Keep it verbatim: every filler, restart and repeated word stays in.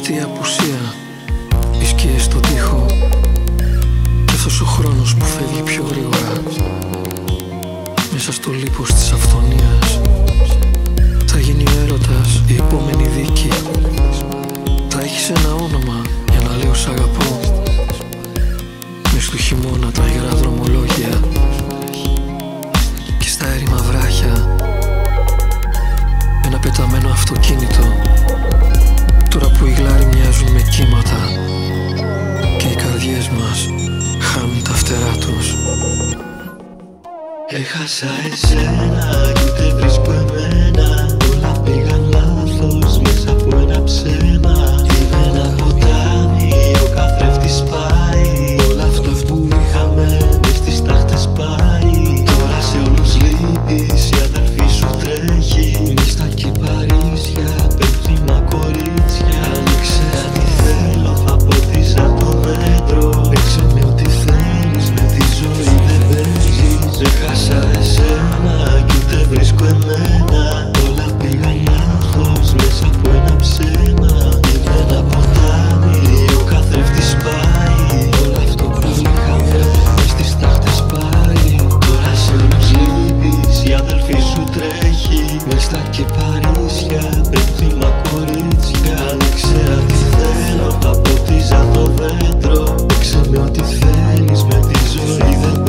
Αυτή η απουσία, οι σκιές στο τοίχο και αυτός ο χρόνος που φεύγει πιο γρήγορα μέσα στο λίπος της αυθονίας. Θα γίνει ο έρωτας η επόμενη δίκη. Θα έχεις ένα όνομα για να λέω σ' αγαπώ. Μες του χειμώνα τα υγρά δρομολόγια και στα έρημα βράχια ένα πεταμένο αυτοκίνητο. Τώρα που οι γλάροι μοιάζουν με κύματα και οι καρδιές μας χάνουν τα φτερά τους. Έχασα εσένα κι ούτε βρίσκω εμένα. Όλα πήγαν λάθος μέσα από ένα ψέμα. Είμαι ένα ποτάμι, ο καθρέφτης πάει. Όλα αυτά που είχαμε μες στις τάχτες πάει. Τώρα σε όλους λείπεις, η αδερφή σου τρέχει. Μες στα κυπαρίσια, πέφτιμα κορίτσια. Αν ήξερα τι θέλω θα ποτίζα το μέτρο. Παίξε με ό,τι θέλεις, με τη ζωή δεν παίζεις. Έχασα εσένα κι ούτε βρίσκω εμένα. Όλα πήγαν λάθος μέσα από ένα ψέμα. Είμαι ένα ποτάμι, ο καθρέφτης πάει. Όλο αυτό που είχαμε μες στις τάχτες πάει. Τώρα σε όλους λείπεις, η αδελφή σου τρέχει. Μες στα κυπαρίσια, πέφτιμα κορίτσια. Αν ήξερα τι θέλω θα ποτίζα το δέντρο. Παίξε με ό,τι θέλεις, με τη ζωή δεν